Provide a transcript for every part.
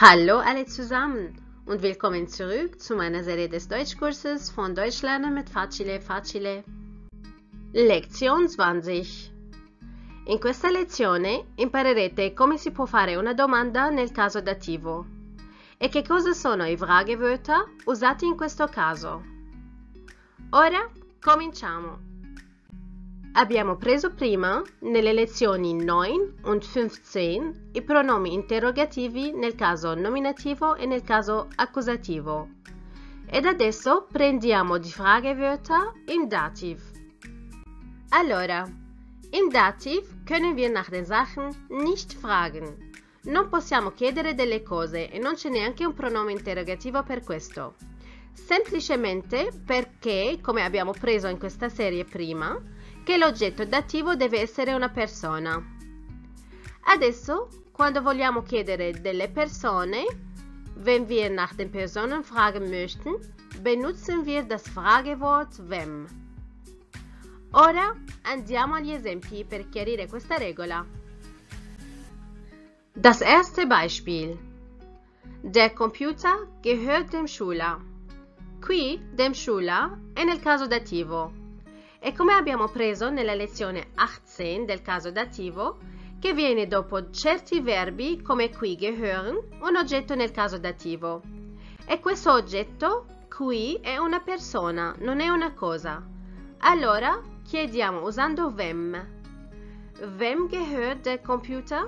Hallo alle zusammen und willkommen zurück zu meiner Serie des Deutschkurses von Deutsch lernen mit Facile Facile. Lezione 20. In questa lezione imparerete come si può fare una domanda nel caso dativo e che cosa sono i Fragewörter usati in questo caso. Ora cominciamo! Abbiamo preso prima, nelle lezioni 9 und 15, i pronomi interrogativi nel caso nominativo e nel caso accusativo. Ed adesso prendiamo die Fragewörter im Dativ. Allora, im Dativ können wir nach den Sachen nicht fragen. Non possiamo chiedere delle cose e non c'è neanche un pronome interrogativo per questo. Semplicemente perché, come abbiamo preso in questa serie prima, che l'oggetto dativo deve essere una persona. Adesso, quando vogliamo chiedere delle persone, wenn wir nach den Personen fragen möchten, benutzen wir das Fragewort wem. Ora andiamo agli esempi per chiarire questa regola. Das erste Beispiel. Der Computer gehört dem Schüler. Qui dem Schüler è nel caso dativo. E come abbiamo preso nella lezione 18 del caso dativo, che viene dopo certi verbi come qui gehören, un oggetto nel caso dativo. E questo oggetto qui è una persona, non è una cosa. Allora chiediamo usando wem. Wem gehört der Computer?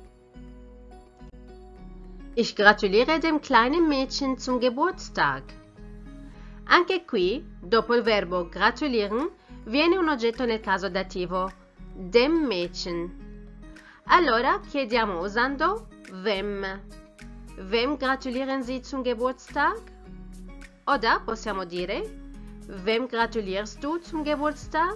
Ich gratuliere dem kleinen Mädchen zum Geburtstag. Anche qui, dopo il verbo gratulieren, viene un oggetto nel caso dativo, dem Mädchen. Allora chiediamo usando wem. Wem gratulieren Sie zum Geburtstag? Oder possiamo dire, wem gratulierst du zum Geburtstag?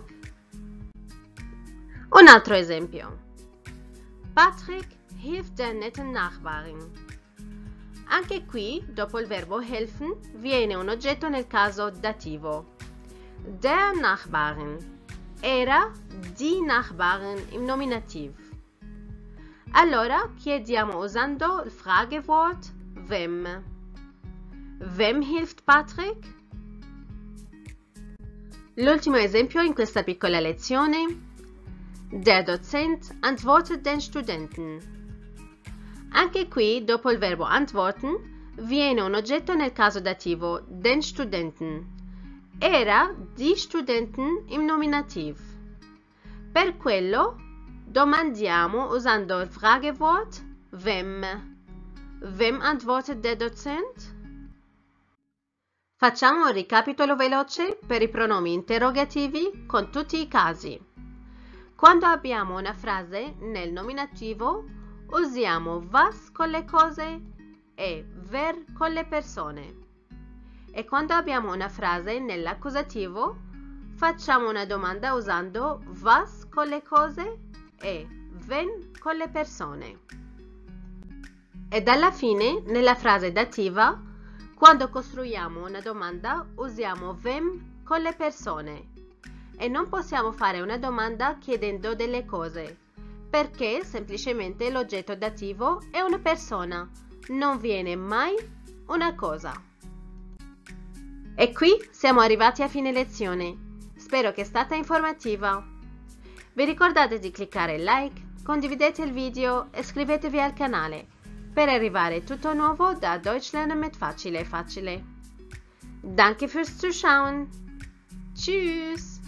Un altro esempio. Patrick hilft der netten Nachbarin. Anche qui, dopo il verbo helfen, viene un oggetto nel caso dativo. Der Nachbarin era die Nachbarin im Nominativ. Allora chiediamo usando il Fragewort wem. Wem hilft Patrick? L'ultimo esempio in questa piccola lezione. Der Dozent antwortet den Studenten. Anche qui, dopo il verbo antworten, viene un oggetto nel caso dativo, den Studenten. Era die Studenten im Nominativ. Per quello domandiamo usando il Fragewort wem. Wem antwortet der Dozent? Facciamo un ricapitolo veloce per i pronomi interrogativi con tutti i casi. Quando abbiamo una frase nel nominativo, usiamo was con le cose e wer con le persone. E quando abbiamo una frase nell'accusativo, facciamo una domanda usando was con le cose e wen con le persone. E dalla fine, nella frase dativa, quando costruiamo una domanda, usiamo wem con le persone. E non possiamo fare una domanda chiedendo delle cose, perché semplicemente l'oggetto dativo è una persona, non viene mai una cosa. E qui siamo arrivati a fine lezione. Spero che è stata informativa. Vi ricordate di cliccare like, condividete il video e iscrivetevi al canale per arrivare tutto nuovo da Deutsch lernen mit Facile Facile. Danke fürs Zuschauen. Tschüss.